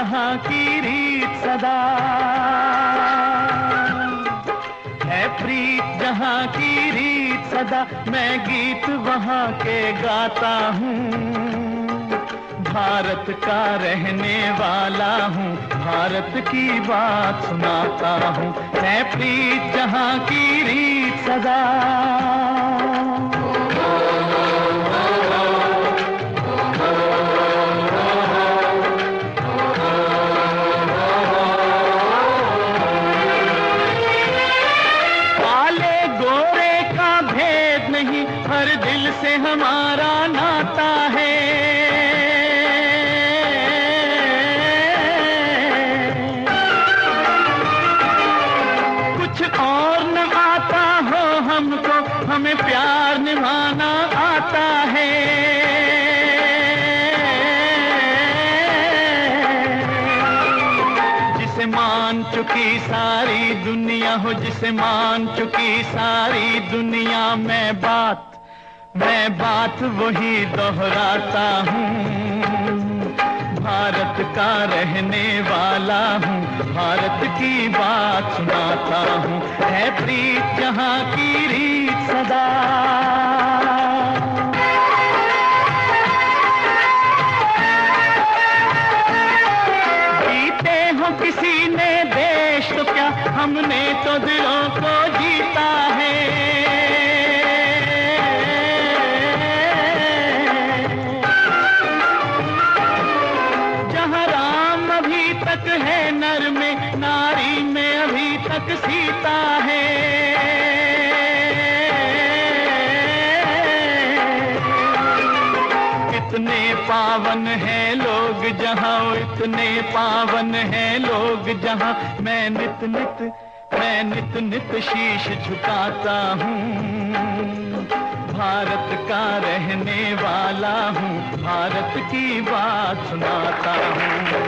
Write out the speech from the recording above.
जहां की रीत सदा, है प्रीत जहां की रीत सदा, मैं गीत वहां के गाता हूँ। भारत का रहने वाला हूँ, भारत की बात सुनाता हूँ, है प्रीत जहां की रीत सदा। काले गोरे का भेद नहीं, हर दिल से हमारा नाता है। हमें प्यार निभाना आता है। जिसे मान चुकी सारी दुनिया हो, जिसे मान चुकी सारी दुनिया, मैं बात वही दोहराता हूँ। भारत का रहने वाला हूँ, भारत की बात सुनाता हूँ, है प्रीत जहां की रीत सदा। जीते हो किसी ने देश तो क्या, हमने तो दिलों को जीता है। है नर में, नारी में अभी तक सीता है। कितने पावन हैं लोग जहां, इतने पावन हैं लोग जहां, मैं नित नित शीश झुकाता हूँ। भारत का रहने वाला हूँ, भारत की बात सुनाता हूँ।